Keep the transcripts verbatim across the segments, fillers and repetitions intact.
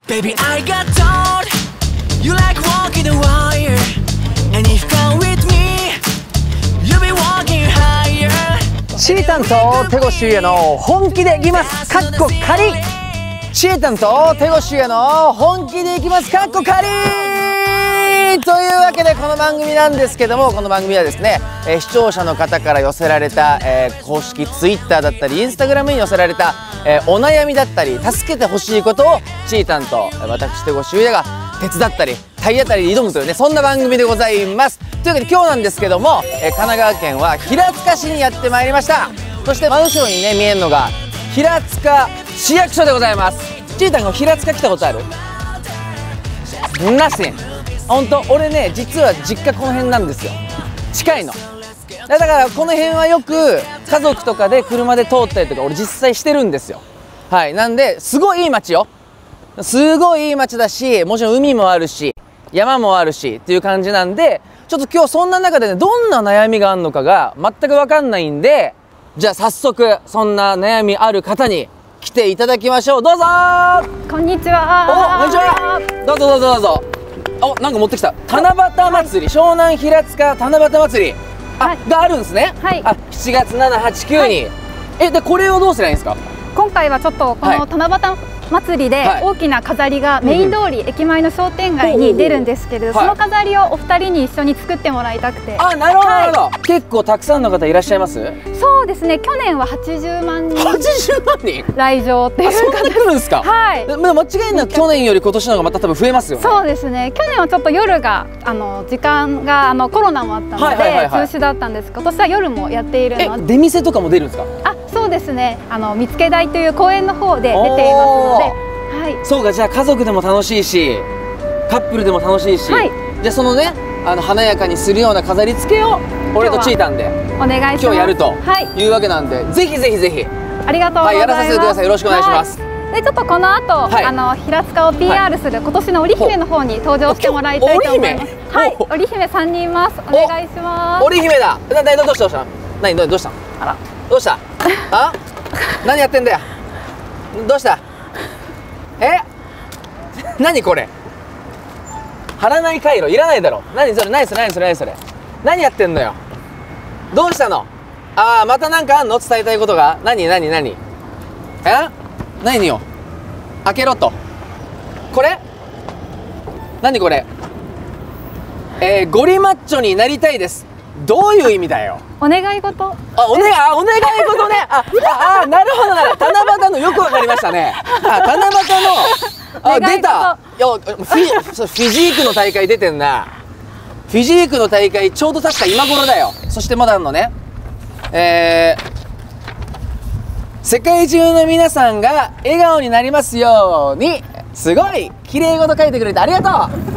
Baby, I got told you like walking the wire, and if you come with me, you'll be walking higher. チータンと手越優也の本気でいきますかっこ仮。チータンと手越優也の本気でいきますかっこ仮というわけで、この番組なんですけども、この番組はですね、えー、視聴者の方から寄せられた、えー、公式ツイッターだったりインスタグラムに寄せられた、えー、お悩みだったり助けてほしいことをチータンと私手越優也が手伝ったり体当たりに挑むというね、そんな番組でございます。というわけで今日なんですけども、えー、神奈川県は平塚市にやってまいりました。そして真後ろにね見えるのが平塚市役所でございます。チータンが平塚来たことある？なし。本当俺ね、実は実家この辺なんですよ。近いのだからこの辺はよく家族とかで車で通ったりとか俺実際してるんですよ。はい、なんですごいいい街よ。すごいいい街だし、もちろん海もあるし山もあるしっていう感じなんで、ちょっと今日そんな中でね、どんな悩みがあるのかが全く分かんないんで、じゃあ早速そんな悩みある方に来ていただきましょう。どうぞー。 こんにちは。 お、こんにちは。どうぞどうぞどうぞ。お、なんか持ってきた。七夕祭り、湘南平塚七夕祭り、あ、はい、があるんですね。はい。あ、しちがつなな、はち、くに、はい、え、でこれをどうすればいいんですか？ 今回はちょっとこの七夕祭りで大きな飾りがメイン通り、うん、駅前の商店街に出るんですけれど、その飾りをお二人に一緒に作ってもらいたくて。 あ、なるほどなるほど。結構たくさんの方いらっしゃいます？ そうですね。去年ははちじゅうまんにん。 はちじゅうまんにん来場っていう。 そんな来るんですか？はい。でも間違いなく去年より今年の方がまた多分増えますよね。 そうですね。去年はちょっと夜があの時間があのコロナもあったので中止だったんですが、今年は夜もやっているので。 え、出店とかも出るんですか？あ、 そうですね。あの見附台という公園の方で出ていますので。はい、そうか、じゃあ家族でも楽しいしカップルでも楽しいし、はい、じゃあそのね、あの華やかにするような飾り付けを俺とチータンでお願いします。 今日やるというわけなんで、はい、ぜひぜひぜひありがとうございます。はい、 やらさせてください。よろしくお願いします。 はい、でちょっとこの後、はい、あの平塚を ピーアール する今年の織姫の方に登場してもらいたいと思います。はい、織姫さんにんいます。お願いします。 織姫だ。な、な、どうしたどうした。何どうした。あら、どうした。あ、何やってんだよ。どうした。え、何これ。貼らない回路いらないだろ。何それ何それ何それ何それ何やってんのよ。どうしたの。ああ、またなんかあんの、伝えたいことが。何何何え、何よ。開けろと。これ何これ。えー、ゴリマッチョになりたいです。どういう意味だよ。 お願い事。 あ、おね、あ、お願い事ね。あ、あ、なるほどなる。七夕のよくわかりましたね。あ、七夕の。あ、出た。いや、フィ、フィジークの大会出てんな。フィジークの大会ちょうど確か今頃だよ。そしてまだあるのね。えー、世界中の皆さんが笑顔になりますように。すごい綺麗事書いてくれてありがとう。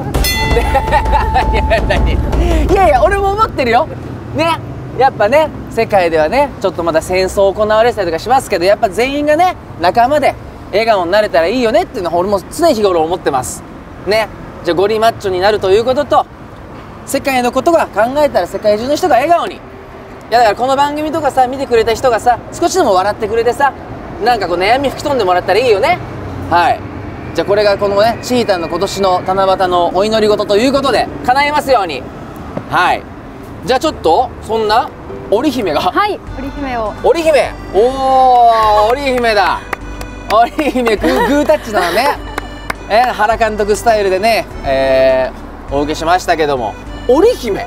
いやいや、俺も思ってるよね。やっぱね、世界ではね、ちょっとまだ戦争行われてたりとかしますけど、やっぱ全員がね、仲間で笑顔になれたらいいよねっていうのは俺も常日頃思ってますね。じゃあゴリマッチョになるということと、世界のことが考えたら世界中の人が笑顔に。いやだからこの番組とかさ、見てくれた人がさ、少しでも笑ってくれてさ、なんかこう悩み吹き飛んでもらったらいいよね。はい、じゃあこれがこのね、チータンの今年の七夕のお祈り事ということで叶いますように。はい、じゃあちょっとそんな織姫が、 はい、織姫を織姫、おお、織姫だ。織姫グー、グータッチなのね。えー、原監督スタイルでね、えー、お受けしましたけども、織姫、はい、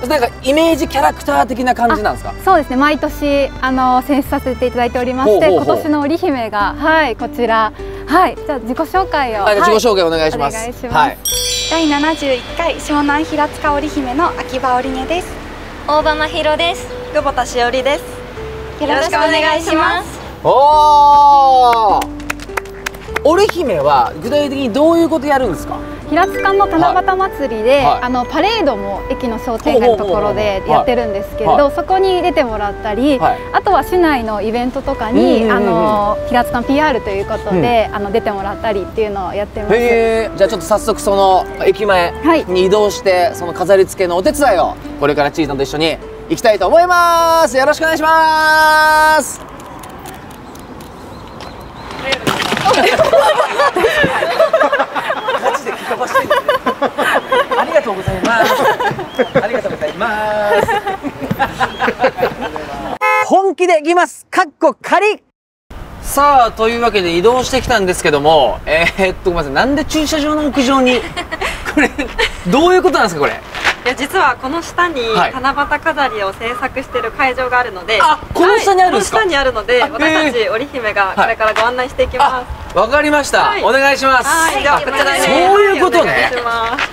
なんかイメージキャラクター的な感じなんですか？ そうですね、毎年あの選出させていただいておりまして、今年の織姫が、はい、こちら。はい、じゃあ自己紹介を、 はい、自己紹介お願いします。お願いします。はい、 だいななじゅういっかい湘南平塚織姫の秋葉織音です。 大場真宙です。 久保田しおりです。 よろしくお願いします。 おお、織姫は具体的にどういうことやるんですか？ 平塚の七夕祭りで、はい、あのパレードも駅の商店街のところでやってるんですけれど、はい、そこに出てもらったり、はい、あとは市内のイベントとかにあの平塚の ピーアール ということで、うん、あの出てもらったりっていうのをやってます。 へー、じゃあちょっと早速その駅前に移動して、はい、その飾り付けのお手伝いをこれからチータンと一緒に行きたいと思います。よろしくお願いします。 ますかっこ仮。さあというわけで移動してきたんですけども、えー、っとごめんなさい、なんで駐車場の屋上にこれどういうことなんですかこれ。 いや実はこの下に七夕飾りを制作している会場があるので、 あ、この下にあるんですか。 この下にあるので、私たち織姫がこれからご案内していきます。 わかりました、お願いします。 はい、じゃあこちらに。 そういうことね。あれ、こ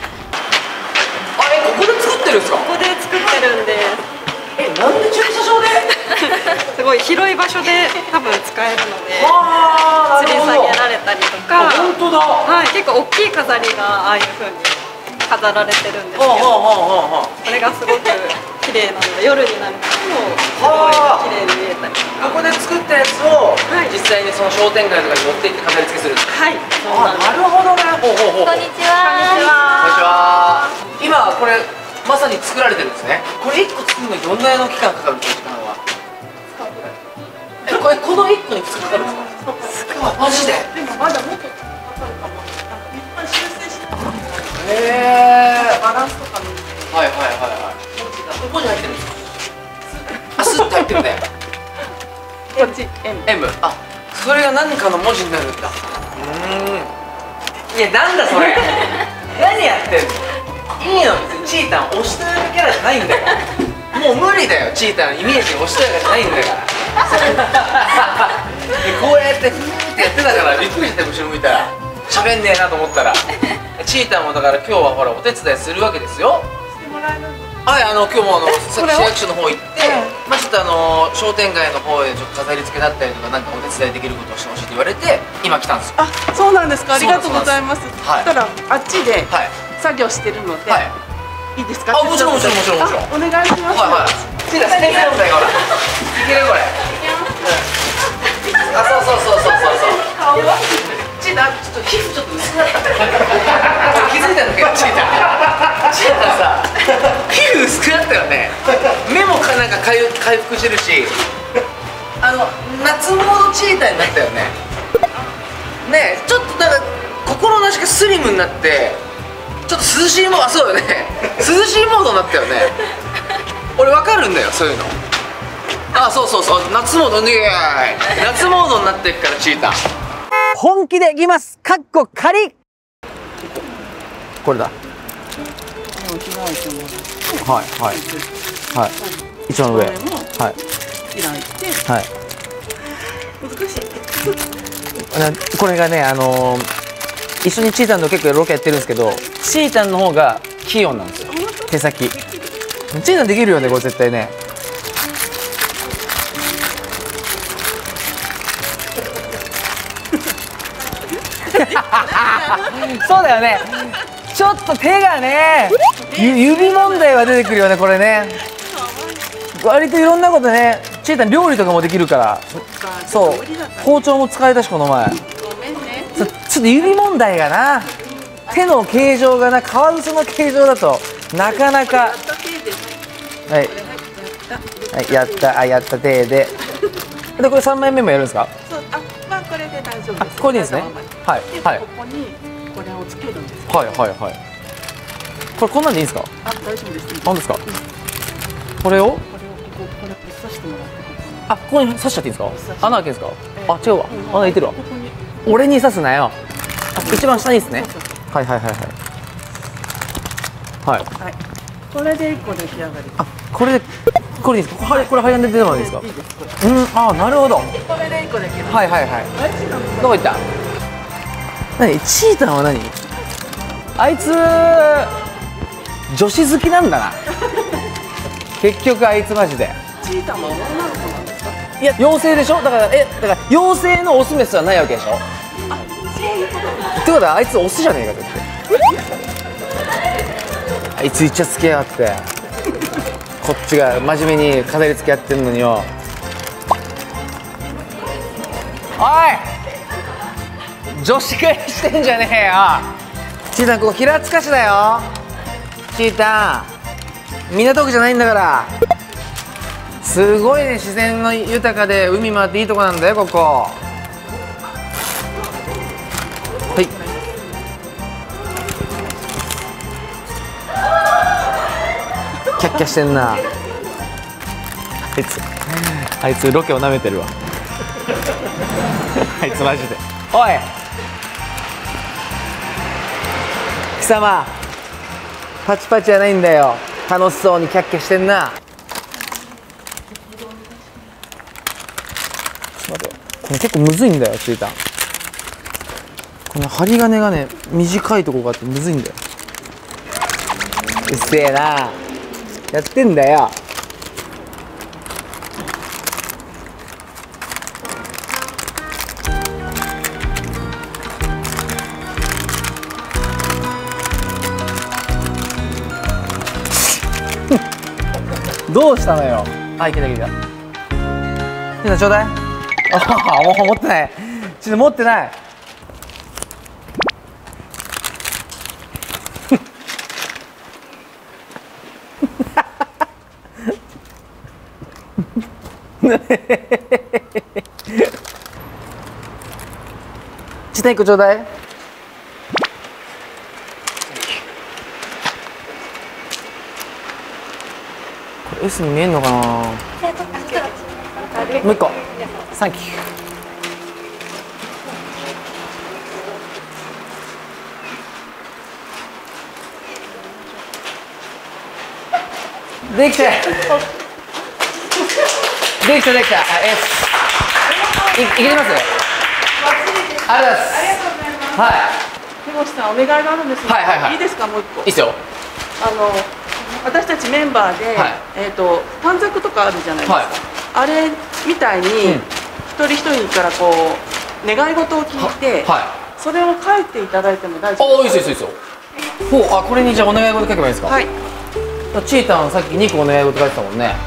こで作ってるんですか。 ここで作ってるんです。 え、なんで駐車場ですごい広い場所で多分使えるので吊り下げられたりとか。 本当だ。 はい、結構大きい飾りがああいう風に飾られてるんですけど、これがすごく綺麗なので夜になるとすごい綺麗に見えたりとか。 ここで作ったやつを実際にその商店街とかに持って行って飾り付けするんですか。 はい、そうなんです。 なるほどね。ほうほうほう。 こんにちは。 こんにちは。今これまさに作られてるんですね。これいっこ作るのにどんぐらいの期間かかるんですか、時間は。え、これこのいっこにふつかかかるんですか。マジで。でもまだもっとかかるかも。なんかいっぱい修正してた。へえ。バランスとか見て。はいはいはいはい。文字入ってるんですか。あ、スッと入ってるね。 こっち M。あ、それが何かの文字になるんだ。うん。いや、なんだそれ。何やってんの。いいの、別にチータンおしとやかキャラじゃないんだよ。もう無理だよ、チータンイメージおしとやかじゃないんだからこうやってフーってやってたからびっくりして後ろ向いたら喋んねえなと思ったらチータンもだから今日はほらお手伝いするわけですよ。 してもらえる。 はい、あの今日もあのさっき市役所の方行って、まあちょっとあの商店街の方へちょっと飾り付けだったりとかなんかお手伝いできることをしてほしいって言われて今来たんですよ。 あ、そうなんですか。ありがとうございます。 はい。 そしたらあっちではい作業してるので、 はいいいですか。 あ、もちろんもちろんもちろんもちろん。 お願いします。 はいはい。チータン先生問題がほら。いけるこれ。あ、そうそうそうそうそうそう。チータンちょっと皮膚ちょっと薄くなった。気づいたんだけどチータン。チータンさ、皮膚薄くなったよね。目もかなんか回復回復してるし、あの夏モードチータンになったよね。ね、ちょっとなんか心なしかスリムになって。ちょっと涼しいモード、あ、そうよね涼しいモードになったよね俺わかるんだよそういうの。あ、そうそうそう、夏モード、ねー夏モードになってるからチータン本気でいきます。かっこ仮。これだ。はいはいはい、一番上。はい開いて。 はい、 難しいこれがね、あのー一緒にチータンと結構ロケやってるんですけど、チータンの方が器用なんですよ、手先。チータンできるよねこれ絶対ね。そうだよね、ちょっと手がね、指問題は出てくるよねこれね。割といろんなことね、チータン料理とかもできるから。そう、包丁も使えたしこの前。ちょっと指問題がな、手の形状がな、カワウソの形状だとなかなか。はい、はい、やった、あ、やった手で。でこれさんまいめもやるんですか。 そう、あ、まあこれで大丈夫です。 これでいいですね。はいはい。 ここにこれをつけるんです。 はいはいはい。これこんなんでいいんですか。 あ、大丈夫です。 なんですか。これを。 これをこここれ刺してもらって。 あ、ここに刺しちゃっていいんですか。穴開けるんですか。あ、違うわ。穴開いてるわ。俺に刺すなよ。一番下にですね。はいはいはいはい。はい。 はい。これで一個出来上がり。 あ、これで、これいいですか。これ、これ、はやんで出てもらっていいですか。 いいです。 うん、あ、なるほど。 これで一個できる。 はいはいはい。どこ行った。何、チータンは何。あいつ。女子好きなんだな。結局、あいつマジで。 チータンは女の子なんですか。 いや、妖精でしょ。だから、え、だから、妖精のオスメスはないわけでしょ。ってことはあいつオスじゃねえかってあいつイチャつけやがってこっちが真面目に飾り付けやってんのによ。おい女子会してんじゃねえよ。チータンここ平塚市だよ。チータン港区じゃないんだから。すごいね、自然の豊かで海もあっていいとこなんだよここ。はい。キャッキャしてんな。あいつ。 あいつロケをなめてるわあいつマジで。おい貴様、パチパチじゃないんだよ。楽しそうにキャッキャしてんな。ちょっと待って、これ結構むずいんだよ、チータン。この針金がね、短いとこがあってむずいんだよ。うっせえな、やってんだよ。どうしたのよ。あ、いけたいけた。ちょっとちょうだい。あ、もう持ってない。ちょっと持ってない。ちょっと一個ちょうだい。S に見えんのかな。もう一個。サンキュー。できた。できたできた。あ、S。い、いけます。ありがとうございます。はい。 手越さん、お願いがあるんですが、 はいはいはい。 いいですか、もう一個。 いいっすよ。 あの。私たちメンバーで、はい、えっと短冊とかあるじゃないですか、はい、あれみたいに、うん、一人一人からこう願い事を聞いて、はい、それを書いていただいても大丈夫ですか？あ、いいですよいいですよ。ほう、あ、これにじゃあお願い事書けばいいですか？はい。チータンさっきにこお願い事書いてたもんね。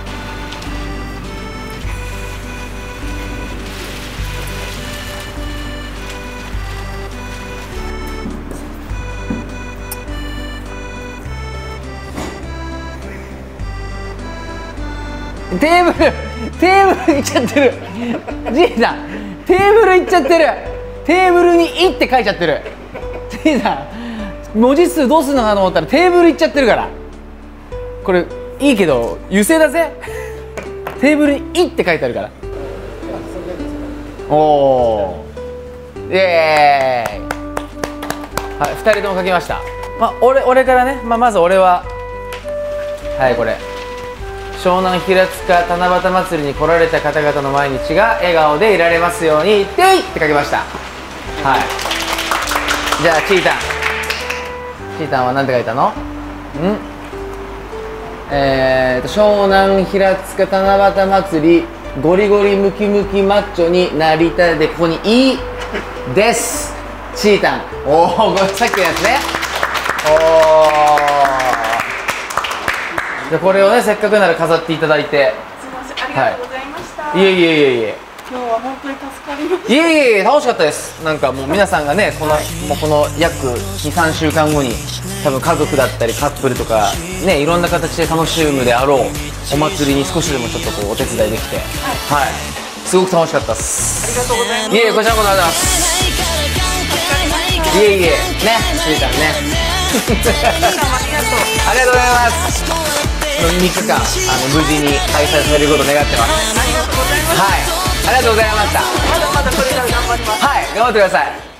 テーブル、テーブルいっちゃってる。じいさん、テーブルいっちゃってる。テーブルに「い」って書いちゃってる。じいさん、文字数どうすんのかと思ったらテーブルいっちゃってるから。これいいけど油性だぜ。テーブルに「い」って書いてあるから。おお、イエーイ。はい、ふたりとも書きました。まあ俺俺からね、まあ、まず俺ははいこれ。湘南平塚七夕祭りに来られた方々の毎日が笑顔でいられますように、ていって書きました。はい。じゃあチータン、チータンは何て書いたの？ん？えーと湘南平塚七夕祭りゴリゴリムキムキマッチョになりたいで、ここに「い」です。チータン。おお、さっきのやつね。おお。じゃこれをね、せっかくなら飾っていただいて。 すみません、ありがとうございました。 はい、いえいえいえいえ。 今日は本当に助かりました。 いえいえいえ、楽しかったです。なんかもう皆さんがね、この、もうこの約に、さんしゅうかんごに多分家族だったりカップルとかね、いろんな形で楽しむであろうお祭りに少しでもちょっとこうお手伝いできて、はい、はい、すごく楽しかったです。 ありがとうございます。 いえいえ、こちらこそありがとうございます。いえいえ、ね、しりちゃんね。ありがとうございます。みっかかん、あの無事に開催されることを願ってます。 ありがとうございます。 はい、ありがとうございました。 まだまだこれから頑張ります。 はい、頑張ってください。